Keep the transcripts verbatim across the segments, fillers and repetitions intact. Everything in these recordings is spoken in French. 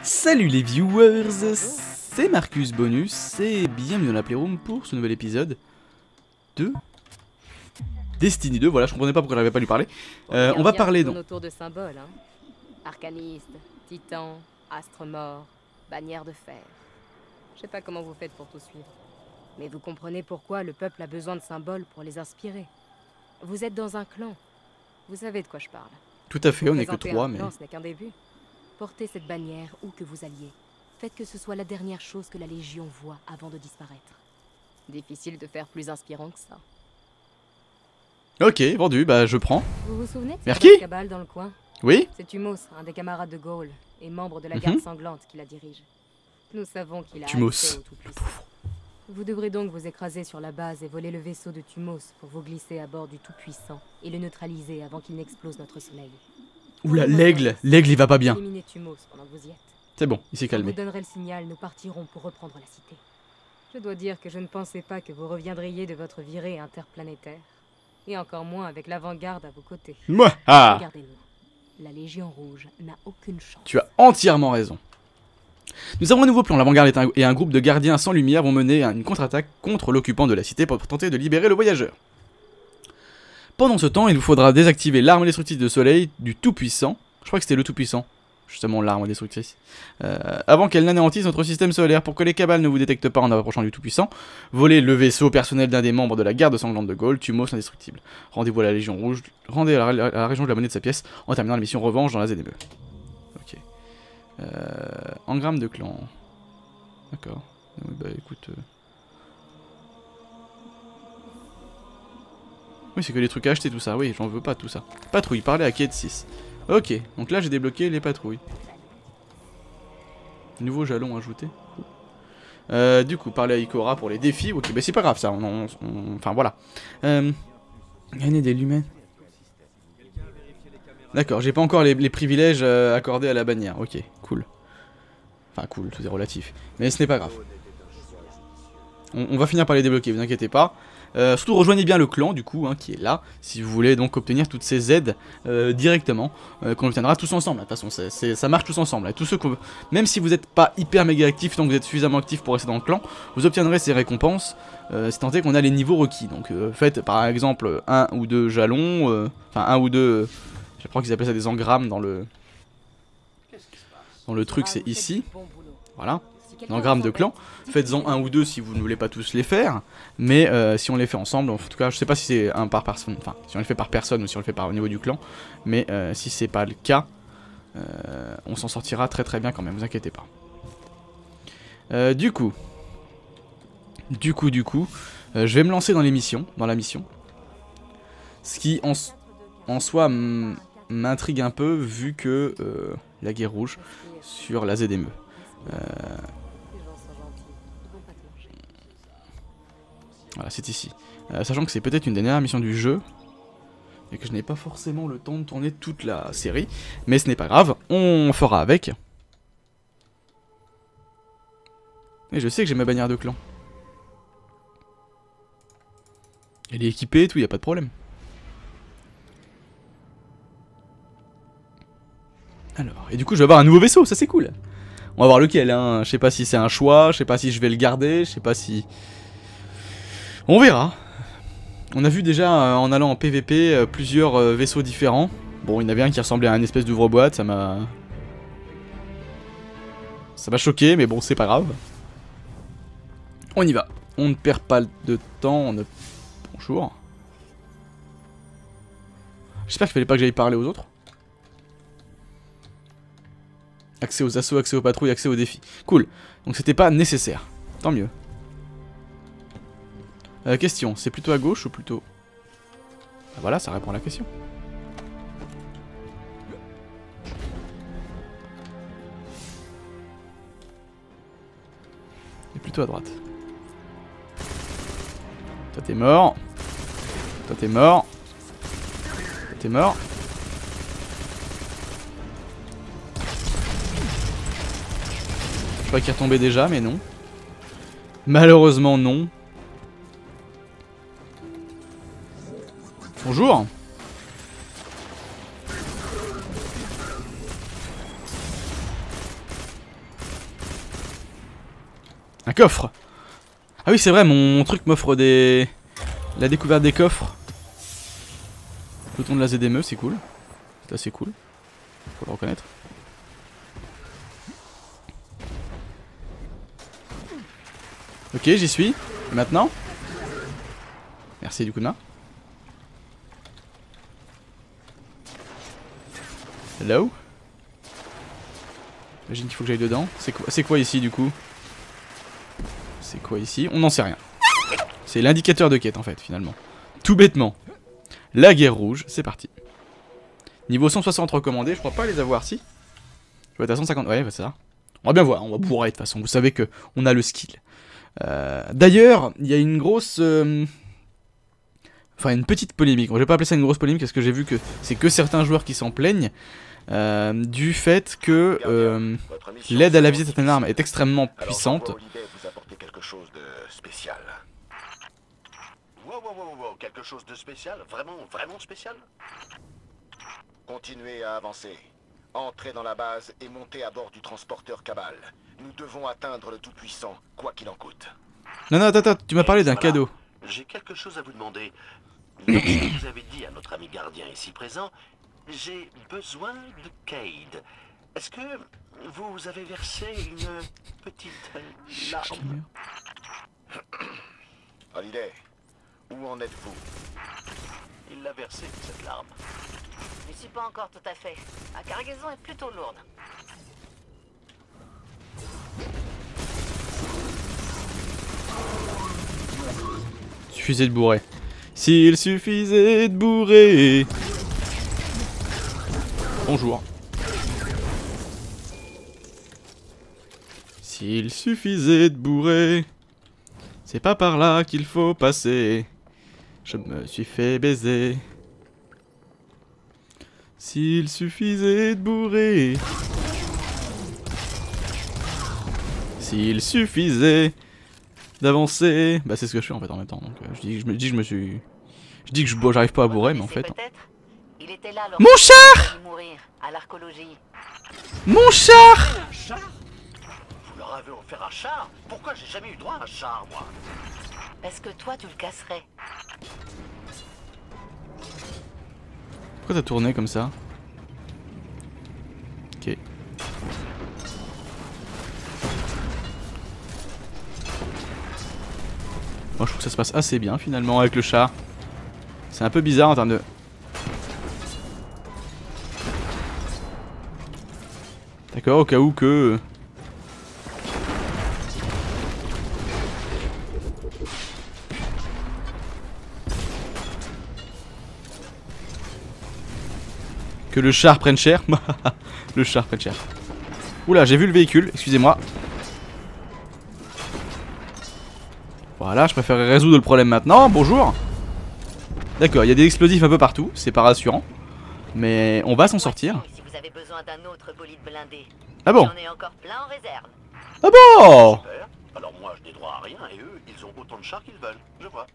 Salut les viewers, c'est Marcus Bonus et bienvenue dans la Playroom pour ce nouvel épisode de Destiny deux. Voilà, je comprenais pas pourquoi j'avais pas lui parler. Euh, on va parler donc. Autour de symboles, hein. Arcaniste, titan, astre mort, bannière de fer. Je sais pas comment vous faites pour tout suivre, mais vous comprenez pourquoi le peuple a besoin de symboles pour les inspirer. Vous êtes dans un clan, vous savez de quoi je parle. Tout à fait, on n'est que Présenter trois, un mais clan, ce n'est qu'un début. Portez cette bannière où que vous alliez. Faites que ce soit la dernière chose que la Légion voit avant de disparaître. Difficile de faire plus inspirant que ça. ok, vendu, bah je prends. Vous vous souvenez de Merci. cette cabale dans le coin? Oui. C'est Tumos, un des camarades de Gaulle, et membre de la Mhm. garde sanglante qui la dirige. Nous savons qu'il a Tumos. accès au Tout-Puissant. Vous devrez donc vous écraser sur la base et voler le vaisseau de Tumos pour vous glisser à bord du Tout-Puissant et le neutraliser avant qu'il n'explose notre soleil. Oula, l'aigle, l'aigle il va pas bien. Éliminez Tumos pendant que vous y êtes. C'est bon, il s'est Quand vous calmé. donnerez le signal, nous partirons pour reprendre la cité. Je dois dire que je ne pensais pas que vous reviendriez de votre virée interplanétaire. Et encore moins avec l'avant-garde à vos côtés. Moi, ah, Regardez-nous. La Légion Rouge n'a aucune chance. tu as entièrement raison. Nous avons un nouveau plan. L'avant-garde et un, et un groupe de gardiens sans lumière vont mener une contre-attaque contre l'occupant de la cité pour tenter de libérer le voyageur. Pendant ce temps, il vous faudra désactiver l'arme destructrice de soleil du Tout-Puissant. Je crois que c'était le Tout-Puissant, justement l'arme destructrice. Euh, avant qu'elle n'anéantisse notre système solaire. Pour que les cabales ne vous détectent pas en approchant du Tout-Puissant, volez le vaisseau personnel d'un des membres de la garde sanglante de Gaulle, Tumos indestructible. Rendez-vous à la Légion Rouge, rendez à la, à la région de la monnaie de sa pièce en terminant la mission revanche dans la Z D M E. Ok. Euh, engramme de clan. D'accord. Oui, bah écoute... Euh... Oui, c'est que les trucs à acheter, tout ça. Oui, j'en veux pas, tout ça. Patrouille, parler à Quai de six. Ok, donc là j'ai débloqué les patrouilles. Nouveau jalon ajouté. Euh, du coup, parler à Ikora pour les défis. Ok, bah c'est pas grave ça. On, on, on... Enfin voilà. Euh... Gagner des lumens. D'accord, j'ai pas encore les, les privilèges euh, accordés à la bannière. Ok, cool. Enfin cool, tout est relatif. Mais ce n'est pas grave. On, on va finir par les débloquer, vous inquiétez pas. Euh, surtout rejoignez bien le clan du coup hein, qui est là si vous voulez donc obtenir toutes ces aides euh, directement euh, qu'on obtiendra tous ensemble. De toute façon c'est, c'est, ça marche tous ensemble. Tous ceux que, même si vous n'êtes pas hyper méga actif, donc vous êtes suffisamment actif pour rester dans le clan, vous obtiendrez ces récompenses euh, si tant est qu'on a les niveaux requis. Donc euh, faites par exemple un ou deux jalons, euh, enfin un ou deux, je crois qu'ils appellent ça des engrammes dans le dans le truc, c'est ici. Voilà. Engramme de clan, faites-en un ou deux si vous ne voulez pas tous les faire, mais euh, si on les fait ensemble, en tout cas je sais pas si c'est un par personne, enfin si on les fait par personne ou si on le fait par au niveau du clan, mais euh, si c'est pas le cas, euh, on s'en sortira très très bien quand même, vous inquiétez pas. Euh, du coup, du coup, du coup, euh, je vais me lancer dans les missions, dans la mission, ce qui en, en soi m'intrigue un peu vu que euh, la guerre rouge sur la Z D M E. Euh, Voilà, c'est ici. Euh, sachant que c'est peut-être une des dernières missions du jeu. Et que je n'ai pas forcément le temps de tourner toute la série. Mais ce n'est pas grave, on fera avec. Et je sais que j'ai ma bannière de clan. Elle est équipée et tout, y a pas de problème. Alors, et du coup je vais avoir un nouveau vaisseau, ça c'est cool. On va voir lequel, hein. Je sais pas si c'est un choix, je sais pas si je vais le garder, je sais pas si... On verra. On a vu déjà euh, en allant en P V P euh, plusieurs euh, vaisseaux différents. Bon, il y en avait un qui ressemblait à un espèce d'ouvre-boîte, ça m'a... Ça m'a choqué, mais bon, c'est pas grave. On y va. On ne perd pas de temps, on ne... Bonjour. J'espère qu'il fallait pas que j'aille parler aux autres. Accès aux assauts, accès aux patrouilles, accès aux défis. Cool. Donc c'était pas nécessaire. Tant mieux. Euh, question, c'est plutôt à gauche ou plutôt... Ah, voilà, ça répond à la question. Et plutôt à droite. Toi t'es mort. Toi t'es mort. Toi t'es mort. Je crois qu'il est retombé déjà, mais non. Malheureusement non. Bonjour. Un coffre. Ah oui, c'est vrai, mon, mon truc m'offre des... La découverte des coffres. Bouton de la Z D M E, c'est cool. C'est assez cool. Faut le reconnaître. Ok, j'y suis. Et maintenant? Merci du coup de main. Hello? J'imagine qu'il faut que j'aille dedans. C'est quoi, c'est quoi ici du coup? C'est quoi ici? On n'en sait rien. C'est l'indicateur de quête en fait finalement. Tout bêtement. La guerre rouge, c'est parti. Niveau cent soixante recommandé, je crois pas les avoir, si. Je vais être à cent cinquante, ouais, c'est ça. On va bien voir, on va bourrer de toute façon, vous savez que on a le skill. Euh, D'ailleurs, il y a une grosse... Euh... Enfin, une petite polémique. Je vais pas appeler ça une grosse polémique parce que j'ai vu que c'est que certains joueurs qui s'en plaignent. Euh, du fait que euh, l'aide à la vie de certaines armes est extrêmement puissante. Vous apporter quelque chose de spécial. Wow, wow, wow, wow, quelque chose de spécial? Vraiment, vraiment spécial? Continuez à avancer. Entrez dans la base et montez à bord du transporteur Cabal. Nous devons atteindre le Tout-Puissant, quoi qu'il en coûte. Non, non, attends, attends, tu m'as parlé d'un voilà. cadeau. J'ai quelque chose à vous demander. Lorsque vous avez dit à notre ami gardien ici présent, j'ai besoin de Cayde. Est-ce que vous avez versé une petite larme? Holiday, où en êtes-vous? Il l'a versé, cette larme. Je ne suis pas encore tout à fait. La cargaison est plutôt lourde. Suffisait de bourrer. S'il suffisait de bourrer. Bonjour. S'il suffisait de bourrer. C'est pas par là qu'il faut passer. Je me suis fait baiser. S'il suffisait de bourrer. S'il suffisait d'avancer. Bah c'est ce que je fais en fait en même temps. Donc euh, je dis je me dis je me suis. Je dis que je j'arrive pas à bourrer mais en fait. Il était là mon char mourir à l'archéologie. Mon char. Un char? Vous leur avez offert un char? Pourquoi j'ai jamais eu droit à un char, moi? Parce que toi tu le casserais. Pourquoi t'as tourné comme ça? Ok. Moi je trouve que ça se passe assez bien finalement avec le char. C'est un peu bizarre en termes de... D'accord, au cas où que... Que le char prenne cher. Le char prenne cher. Oula, j'ai vu le véhicule, excusez-moi. Voilà, je préférerais résoudre le problème maintenant. Bonjour. D'accord, il y a des explosifs un peu partout, c'est pas rassurant. Mais on va s'en sortir. Si vous avez besoin d'un autre bolide blindé. Ah bon? J'en ai encore plein en réserve. Ah bon? Super. Alors moi je n'ai droit à rien et eux ils ont autant de chars qu'ils veulent. Je vois.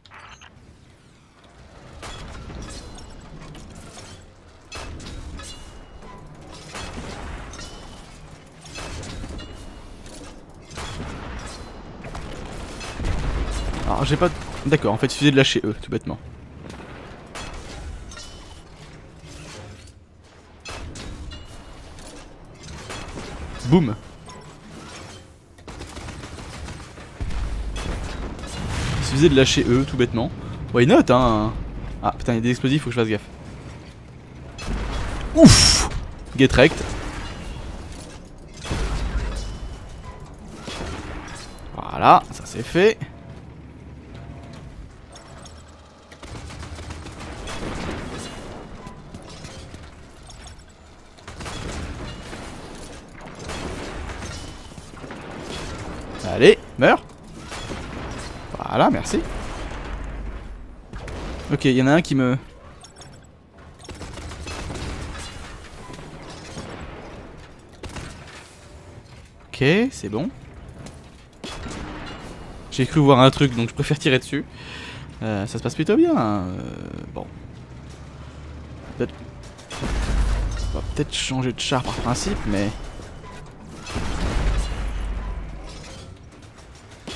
Alors j'ai pas... D'accord, en fait il suffisait de lâcher eux, tout bêtement. Boum. Il suffisait de lâcher eux, tout bêtement. Why not, hein. Ah putain, il y a des explosifs, faut que je fasse gaffe. Ouf. Get wrecked. Voilà, ça c'est fait. Allez, meurs. Voilà, merci. Ok, il y en a un qui me... Ok, c'est bon. J'ai cru voir un truc, donc je préfère tirer dessus. Euh, ça se passe plutôt bien. Euh, bon. Peut-être... On va peut-être changer de char par principe, mais...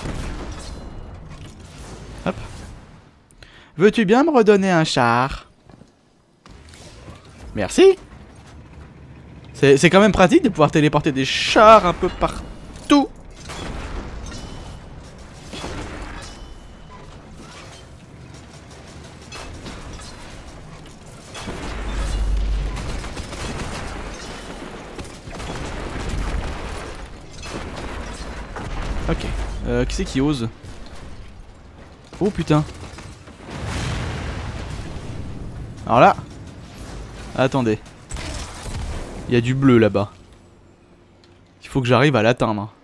Veux-tu bien me redonner un char? Merci. C'est quand même pratique de pouvoir téléporter des chars un peu partout. Ok. Euh, qui c'est qui ose? Oh putain. Alors là. Attendez. Il y a du bleu là-bas. Il faut que j'arrive à l'atteindre.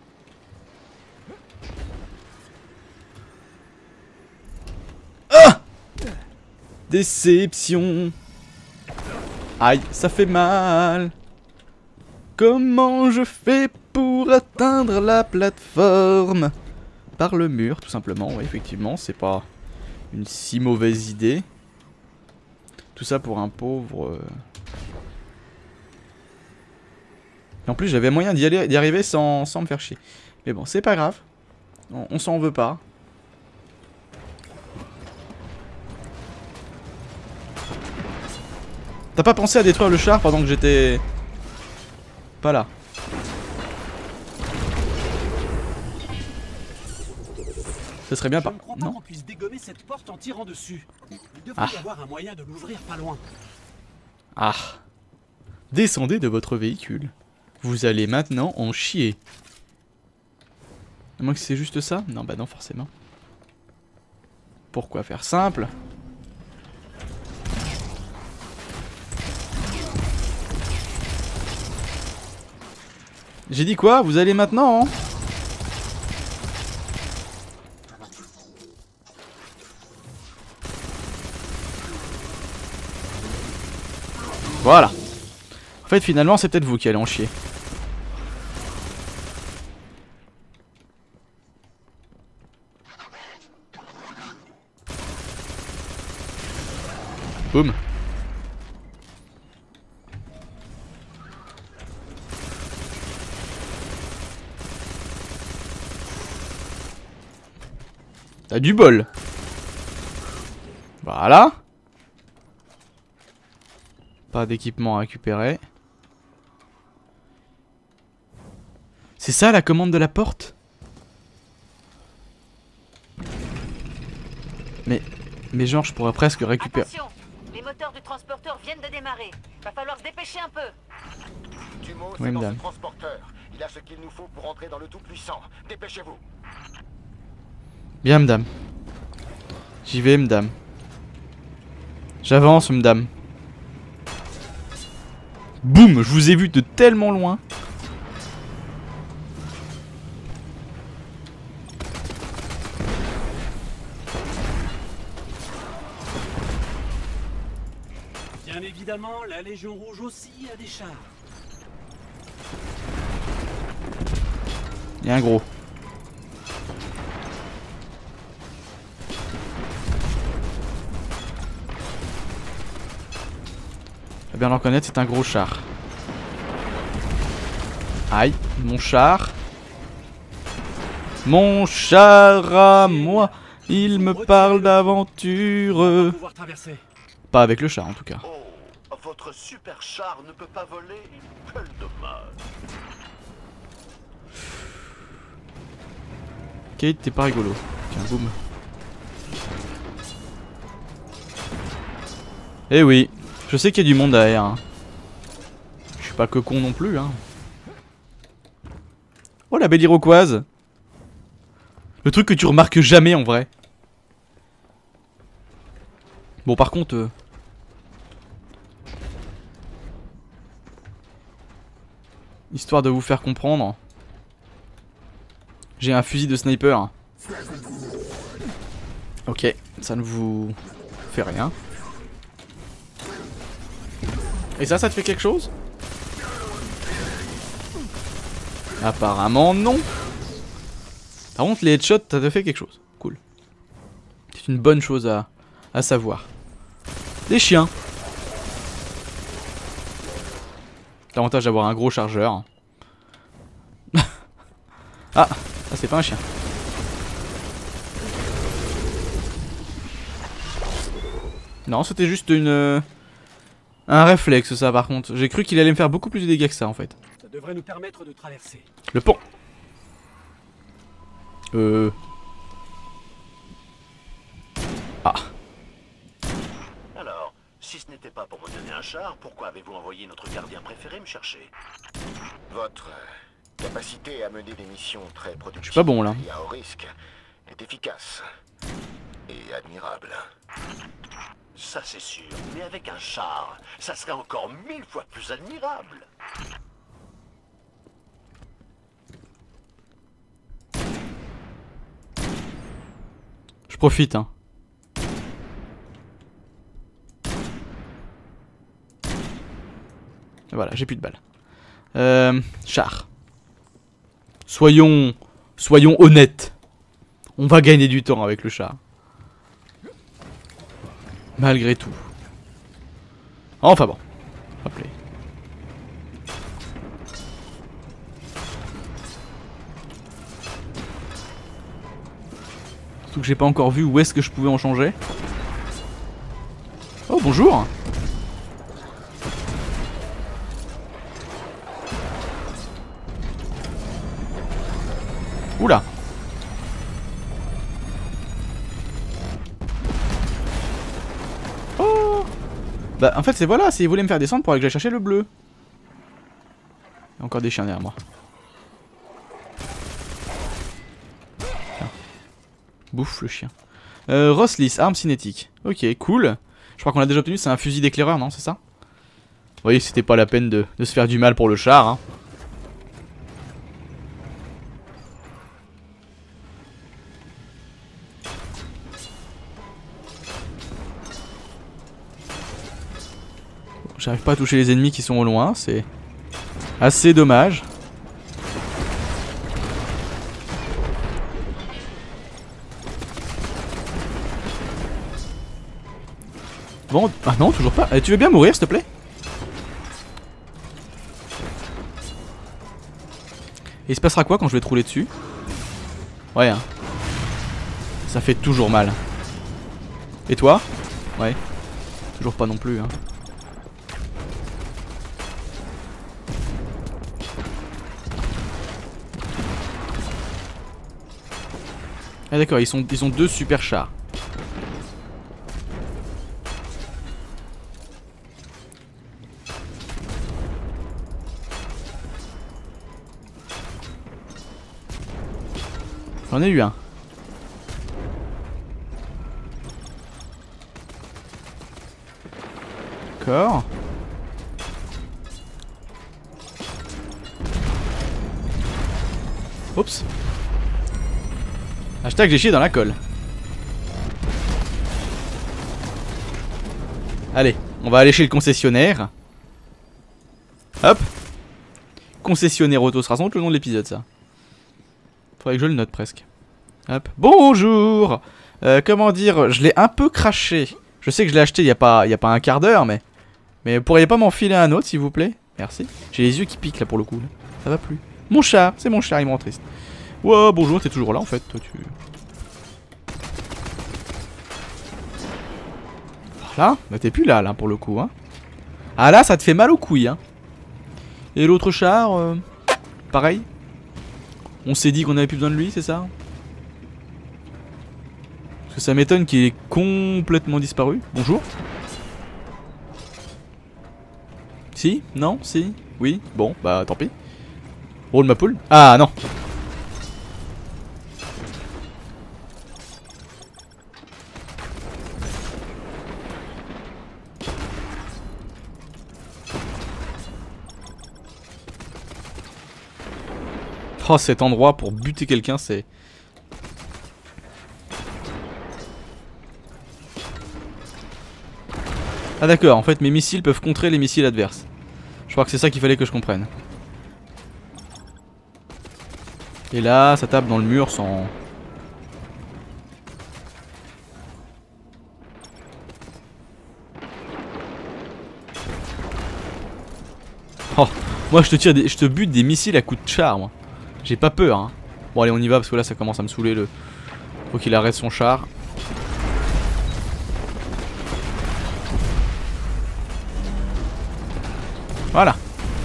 Ah! Déception. Aïe, ça fait mal. Comment je fais pour atteindre la plateforme? Par le mur, tout simplement. Oui, effectivement, c'est pas une si mauvaise idée. Tout ça pour un pauvre... Euh... Et en plus, j'avais moyen d'y aller, d'y arriver sans, sans me faire chier. Mais bon, c'est pas grave. On, on s'en veut pas. T'as pas pensé à détruire le char pendant que j'étais... pas là? Ce serait bien pas. Je ne crois pas qu'on puisse dégommer cette porte en tirant dessus. Il devrait Ah. y avoir un moyen de l'ouvrir pas loin. Ah. Descendez de votre véhicule. Vous allez maintenant en chier. À moins que c'est juste ça? Non, bah non, forcément. Pourquoi faire simple? J'ai dit quoi? Vous allez maintenant, hein? Voilà. En fait, finalement, c'est peut-être vous qui allez en chier. Boum. T'as du bol. Voilà. Pas d'équipement à récupérer. C'est ça la commande de la porte? Mais... Mais genre je pourrais presque récupérer... Attention, les moteurs du transporteur viennent de démarrer. Va falloir se dépêcher un peu. Tumo, Oui, c'est dans madame. ce transporteur. Il a ce qu'il nous faut pour entrer dans le Tout-Puissant. Dépêchez-vous. Bien madame. J'y vais madame. J'avance madame. Boum, je vous ai vu de tellement loin. Bien évidemment, la Légion Rouge aussi a des chars. Il y a un gros. Faut bien le reconnaître, c'est un gros char. Aïe, mon char. Mon char à moi, il me parle On va d'aventure. pouvoir traverser. Pas avec le char en tout cas. Oh, votre super char ne peut pas voler. Quel dommage. Kate, t'es pas rigolo. Tiens, boum. Eh oui, je sais qu'il y a du monde derrière. Hein. Je suis pas que con non plus. Hein. Oh la belle iroquoise. Le truc que tu remarques jamais en vrai. Bon par contre... Euh... Histoire de vous faire comprendre. J'ai un fusil de sniper. Ok, ça ne vous fait rien. Et ça, ça te fait quelque chose? Apparemment non. Par contre les headshots, ça te fait quelque chose. Cool. C'est une bonne chose à, à savoir. Des chiens. L'avantage d'avoir un gros chargeur. Ah, ça c'est pas un chien. Non, c'était juste une... Euh, un réflexe ça par contre. J'ai cru qu'il allait me faire beaucoup plus de dégâts que ça en fait. Ça devrait nous permettre de traverser. Le pont. Euh... Ah. Alors, si ce n'était pas pour me donner un char, pourquoi avez-vous envoyé notre gardien préféré me chercher? Votre euh, capacité à mener des missions très productives Je suis pas bon là. et à haut risque est efficace et admirable. Ça c'est sûr, mais avec un char, ça serait encore mille fois plus admirable. Je profite hein. Voilà, j'ai plus de balles. Euh, char. Soyons... Soyons honnêtes. On va gagner du temps avec le char. Malgré tout. Enfin bon. Rappelez. Surtout que j'ai pas encore vu où est-ce que je pouvais en changer. Oh bonjour. Oula. Oh. Bah en fait c'est voilà, c'est ils voulaient me faire descendre pour aller que j'aille chercher le bleu. Il y a encore des chiens derrière moi. Tiens. Bouffe le chien. Euh, Rosslis, arme cinétique. Ok, cool. Je crois qu'on l'a déjà obtenu, c'est un fusil d'éclaireur, non, c'est ça? Vous voyez, c'était pas la peine de, de se faire du mal pour le char, hein. J'arrive pas à toucher les ennemis qui sont au loin, c'est assez dommage. Bon, ah non, toujours pas. Eh, tu veux bien mourir, s'il te plaît? Et il se passera quoi quand je vais te rouler dessus? Ouais, hein. Ça fait toujours mal. Et toi? Ouais. Toujours pas non plus, hein. Ah d'accord, ils sont, ils ont deux super chars. J'en ai eu un. D'accord. Oups. Hashtag j'ai chié dans la colle. Allez, on va aller chez le concessionnaire. Hop. Concessionnaire auto, ce sera sans doute le nom de l'épisode ça. Faudrait que je le note presque. Hop. Bonjour. euh, Comment dire, je l'ai un peu craché. Je sais que je l'ai acheté il n'y a, pas, il y a pas un quart d'heure, mais... Mais vous pourriez pas m'enfiler un autre s'il vous plaît? Merci. J'ai les yeux qui piquent là pour le coup. Là. Ça va plus. Mon chat, c'est mon chat, il me rend triste. Wow, bonjour, t'es toujours là en fait, toi tu... Là, bah t'es plus là, là pour le coup, hein. Ah là, ça te fait mal aux couilles, hein. Et l'autre char, euh, pareil. On s'est dit qu'on avait plus besoin de lui, c'est ça? Parce que ça m'étonne qu'il ait complètement disparu. Bonjour. Si? Non? Si? Oui? Bon, bah tant pis. Roule ma poule. Ah non. Oh, cet endroit pour buter quelqu'un, c'est... Ah d'accord, en fait mes missiles peuvent contrer les missiles adverses. Je crois que c'est ça qu'il fallait que je comprenne. Et là, ça tape dans le mur sans... Oh, moi je te tire des... je te bute des missiles à coups de char, moi. J'ai pas peur, hein. Bon allez, on y va parce que là ça commence à me saouler le... Faut qu'il arrête son char. Voilà.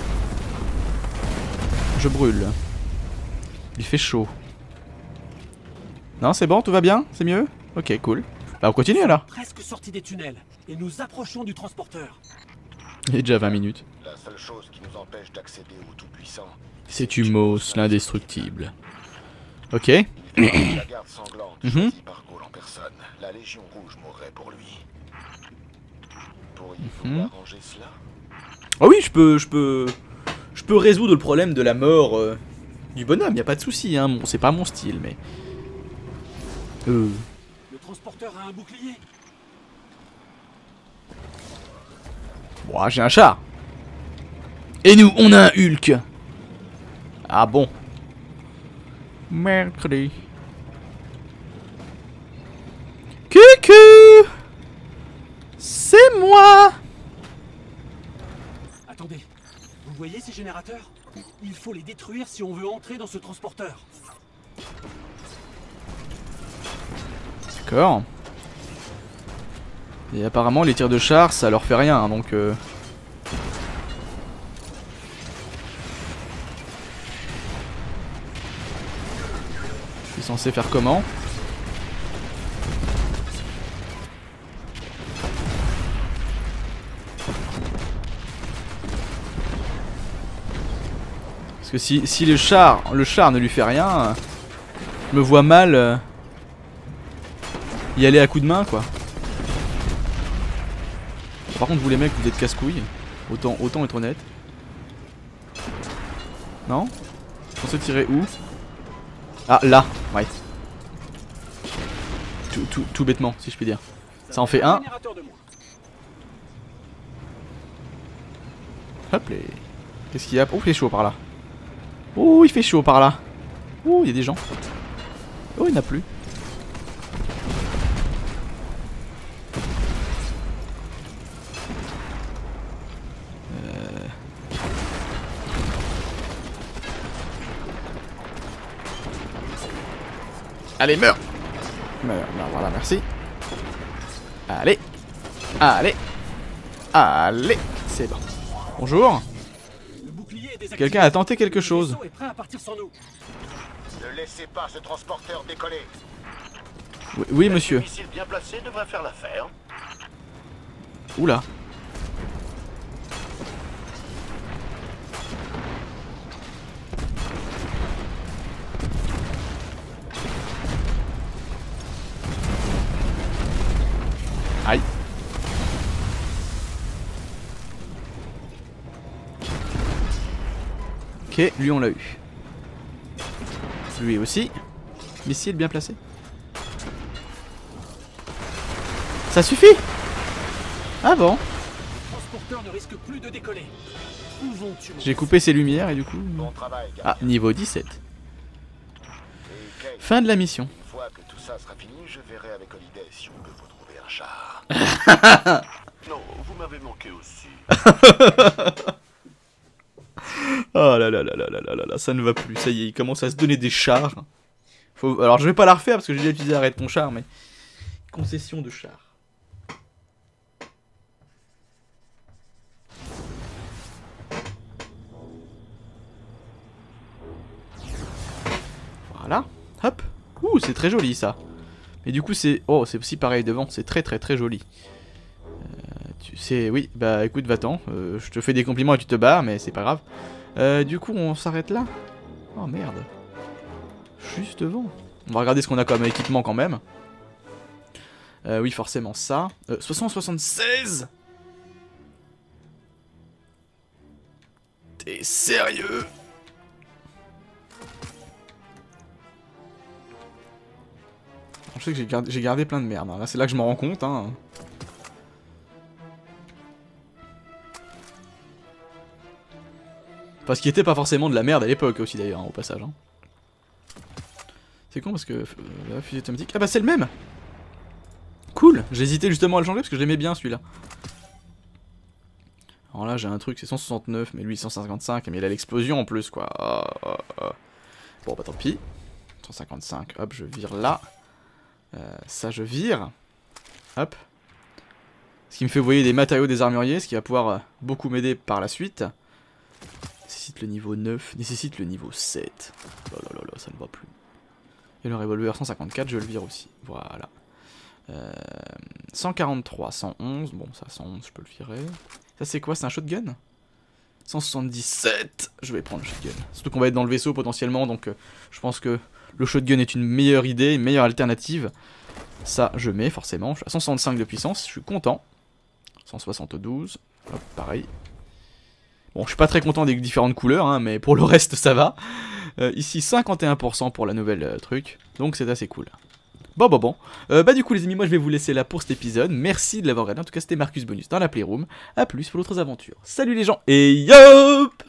Je brûle. Il fait chaud. Non, c'est bon, tout va bien? C'est mieux? Ok, cool. Bah on continue alors. Presque sorti des tunnels et nous approchons du transporteur. Il est déjà vingt minutes. La seule chose qui nous empêche d'accéder au Tout-Puissant, C'est Tumos, l'indestructible. Ok. la garde sanglante Mhm. choisie par Gaulle en personne. La Légion Rouge mourrait pour lui. Pourriez-vous Mhm. arranger cela? Ah oui, je peux, je peux, je peux résoudre le problème de la mort euh, du bonhomme. Y a pas de souci, hein. Bon, c'est pas mon style, mais. Euh. Le transporteur a un bouclier. Bon, j'ai un char. Et nous, on a un Hulk. Ah bon. Mercredi. Coucou. C'est moi. Attendez, vous voyez ces générateurs? Il faut les détruire si on veut entrer dans ce transporteur. D'accord. Et apparemment les tirs de char ça leur fait rien hein, donc euh... je suis censé faire comment? Parce que si, si le char le char ne lui fait rien, je me vois mal euh, y aller à coups de main quoi. Par contre vous les mecs vous êtes casse-couilles. Autant, autant être honnête. Non? Je pensais tirer où? Ah là, ouais. Tout, tout, tout bêtement si je puis dire. Ça en fait un. Générateur de moins. Hop les. Qu'est-ce qu'il y a? Oh il fait chaud par là. Oh il fait chaud par là. Oh il y a des gens. Oh il n'y en a plus. Allez, meurs! Meurs, meurs, voilà, merci. Allez! Allez! Allez! C'est bon. Bonjour! Le bouclier est désactivé. Quelqu'un a tenté quelque Le chose. vaisseau est prêt à partir sans nous. Ne laissez pas ce transporteur décoller. Oui, oui monsieur. Un missile bien placé devrait faire l'affaire. Oula. Aïe. Ok, lui on l'a eu. Lui aussi. Missile bien placé. Ça suffit? Ah bon? Le transporteur ne risque plus de décoller. Où vont-tu? J'ai coupé ses lumières et du coup... Bon travail, Ah, gardien. niveau dix-sept. Et Kate, Fin de la mission. une fois que tout ça sera fini, je verrai avec Holiday si on peut vous trouver un char. Non, vous m'avez manqué aussi. Oh là là là là là là là là, ça ne va plus, ça y est, il commence à se donner des chars. Faut... Alors je vais pas la refaire parce que j'ai déjà utilisé arrête ton char, mais... Concession de char. Voilà, hop. Ouh, c'est très joli ça. Mais du coup c'est... Oh, c'est aussi pareil devant, c'est très très très joli. Euh, tu sais, oui, bah écoute, va-t'en. Euh, je te fais des compliments et tu te barres, mais c'est pas grave. Euh, du coup, on s'arrête là. Oh merde. Juste devant. On va regarder ce qu'on a comme équipement quand même. Euh, oui, forcément ça. Euh, soixante soixante-seize. T'es sérieux? Je sais que j'ai gardé, j'ai gardé plein de merde. Hein. Là, c'est là que je m'en rends compte. Hein. Parce qu'il était pas forcément de la merde à l'époque aussi d'ailleurs, hein, au passage. Hein. C'est con parce que... Euh, fusée automatique... Ah bah c'est le même. Cool. J'hésitais justement à le changer parce que je l'aimais bien celui-là. Alors là j'ai un truc, c'est cent soixante-neuf, mais lui cent cinquante-cinq, mais il a l'explosion en plus quoi. Oh, oh, oh. Bon bah tant pis. cent cinquante-cinq, hop, je vire là. Euh, ça je vire. Hop. Ce qui me fait voyer des matériaux des armuriers, ce qui va pouvoir euh, beaucoup m'aider par la suite. nécessite le niveau neuf, nécessite le niveau sept. Oh là là là, ça ne va plus. Et le revolver cent cinquante-quatre, je le vire aussi. Voilà. Euh, cent quarante-trois, cent onze. Bon, ça, cent onze, je peux le virer. Ça, c'est quoi? C'est un shotgun? cent soixante-dix-sept. Je vais prendre le shotgun. Surtout qu'on va être dans le vaisseau potentiellement, donc euh, je pense que le shotgun est une meilleure idée, une meilleure alternative. Ça, je mets forcément. Je suis à cent soixante-cinq de puissance, je suis content. cent soixante-douze. Hop, pareil. Bon, je suis pas très content des différentes couleurs, hein, mais pour le reste, ça va. Euh, ici, cinquante et un pour cent pour la nouvelle euh, truc, donc c'est assez cool. Bon, bon, bon. Euh, bah, du coup, les amis, moi, je vais vous laisser là pour cet épisode. Merci de l'avoir regardé. En tout cas, c'était Marcus Bonus dans la Playroom. A plus pour d'autres aventures. Salut les gens, et yop!